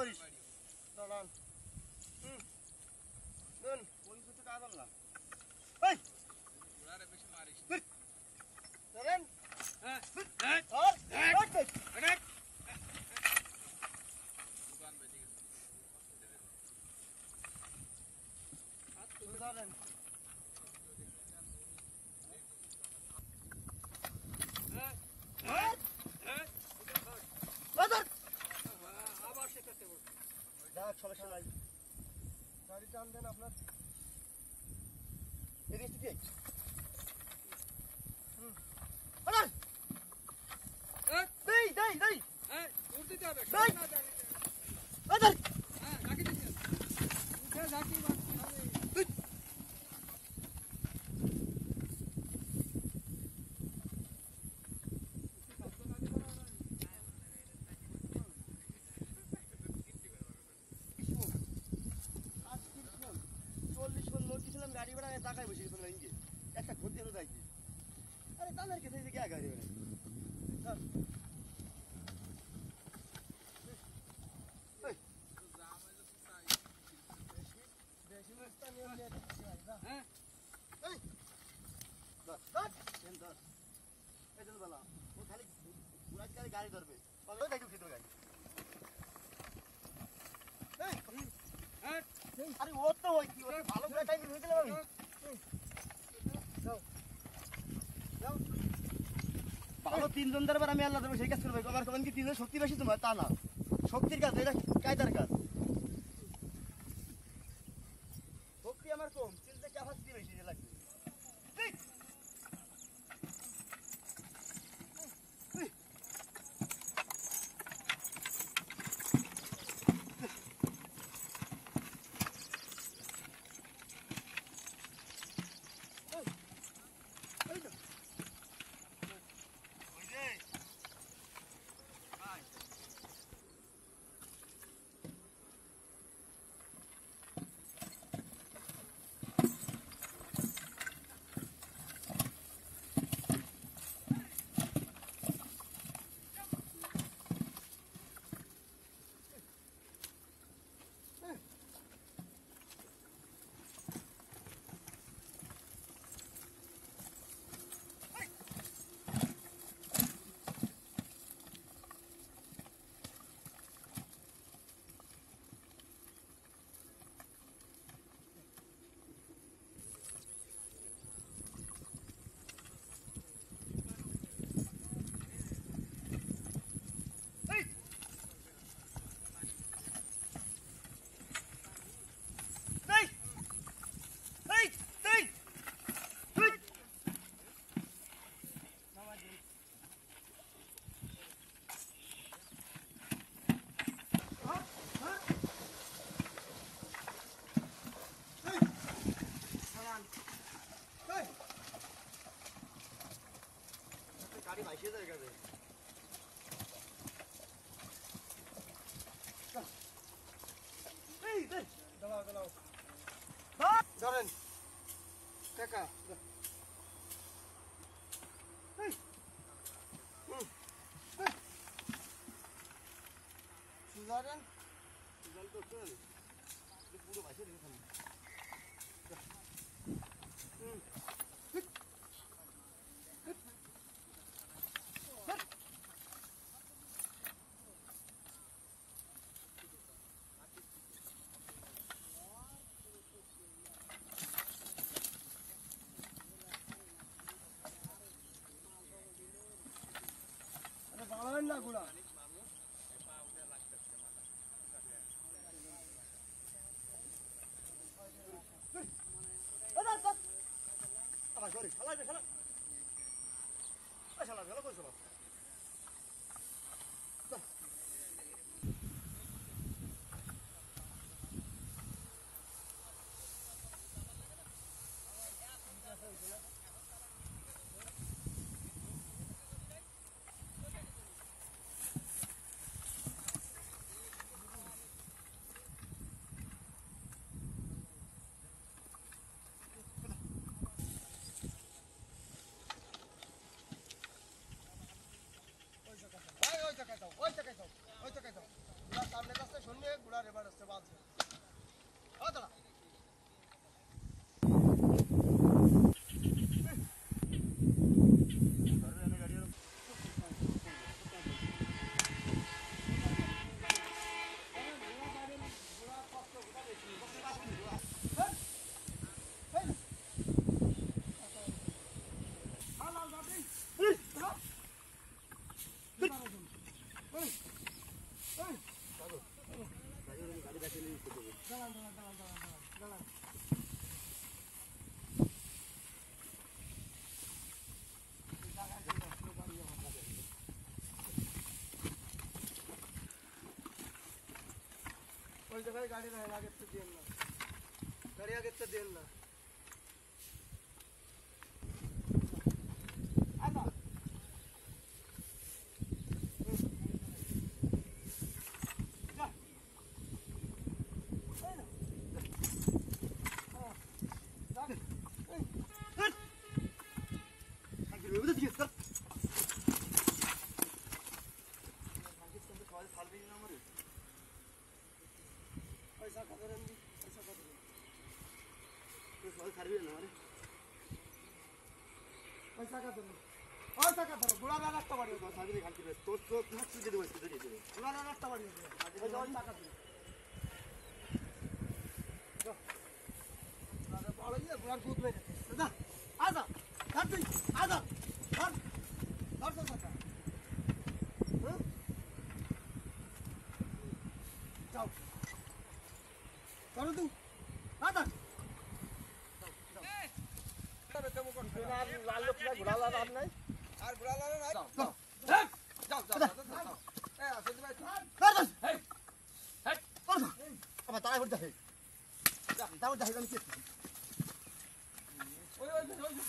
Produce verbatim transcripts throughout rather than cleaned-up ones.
করিস দাঁড়ান হুম দেন কোন কিছু কাজ হল না এই ওরারে বেশি মারিস ধরেন হ্যাঁ হ্যাঁ আর এক এক দোকান বেজে গেছে হাত তুলে ধরেন হ্যাঁ হ্যাঁ হ্যাঁ বাজার আবার সে করতে বল যাক সমস্যা নাই গাড়ি টান দেন আপনার এদিকে ঠিক হুম আরে এই দেই দেই দেই হ্যাঁ উঠ দিতে হবে না জানি বাজার হ্যাঁ রাখি দিছেন উঠে রাখি বাকি गाड़ी बड़ा टाका बসে গেল ইনকে একটা ঘুরতে হলো যাইছি আরে তাদের কে থেকে কি গাড়ি বলে চল এই জাম হইলো সুসাই বেশি বেশি মস্তা নিয়ে নিয়ে হ্যাঁ এই বাস বাস কেন ধর এই চল বলা ও খালি পুরা গাড়ি গাড়ি ধরবে বলো তাই ঢুকি তো গাড়ি এই হ্যাঁ আরে ও তো ওই কি ওরে ভালো করে টাইম হয়ে গেল আমি যাও যাও ভালো তিনজন দরবার আমি আল্লাহ দেব সেই কাজ করবে আবার কোন কি তিনজন শক্তি বেশি তোমার তা না শক্তির কাজ এটা কায়দার কাজ শক্তি আমার কম চিন্তা ক্যাপাসিটি বেশি লাগবে ঠিক गाड़ी भाई से जाएगा बे এই এই দাও দাও দাও ধরেন টাকা এই হুম সুজারেন সুজাল তো চল পুরো ভাই से দেখুন হুম না গুড়া আবার সরি খালাই খালা আচ্ছা লাগা কইছো গুড়া রেবার আসছে বাজে ও দাঁড়া ওই জায়গায় গাড়ি রাখেন আগে তো দেন না গাড়ি আগে তো দেন না আদা যা এই না হ্যাঁ যা এই হট আগে রুবে দিকে স্যার পাকিস্তান তো কল ফালবি না মরে पैसा कदर है पैसा कदर है तो सवाल सर्वे ना हमारे पैसा कदर है पैसा कदर है बुरा ना रखता पड़ेगा तो साथ में खाती है तो तो कुछ चीज़ दे बस दे दे बुरा ना रखता पड़ेगा पैसा और ताकत है तो अरे बालों ये बुरा कूद में जा आजा हट आजा हट हट तो सकता हाँ जाओ करो तू आजा अरे तुम कौन लाल लाल लोग का गुड़ा लाल आप नहीं यार गुड़ा लाल नहीं जाओ जाओ जाओ जाओ ए आसिफ भाई कर दो हे हे कर दो अब ताई उठ जाए जा ताई उठ जाए हम के ओए ओए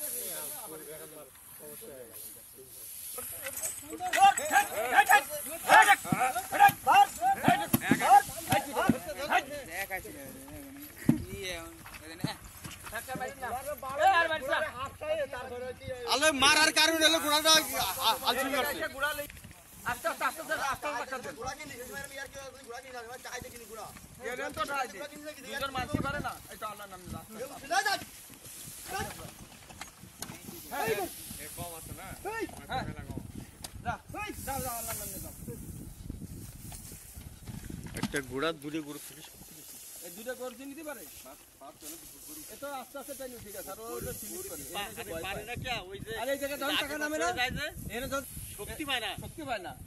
আলে মারার কারণে হলো গুড়াটা আলসি করছে গুড়া লই আস্তে আস্তে আস্তে আস্তে আস্তে গুড়া কি নিছে মার ইয়ার কি গুড়া কি না চাই দেখি গুড়া এরেন তো চাই দে দুজন মানসি পারে না এই তো আল্লাহর নামে যা যা যা এই এ কম আছে না হ্যাঁ যা এই যা যা আল্লাহর নামে যা একটা গুড়া দূরে গুড় ফিনিশ এই দুটো গড় নিতে পারে পাঁচ পাঁচ চলে এত আস্তে আস্তে টাইম ঠিক আছে আর ওটা ফিনিশ করে আরে পারে না কি ওই যে আরে এই জায়গা দাও টাকা নামে না এনে তো শক্তি পায় না শক্তি পায় না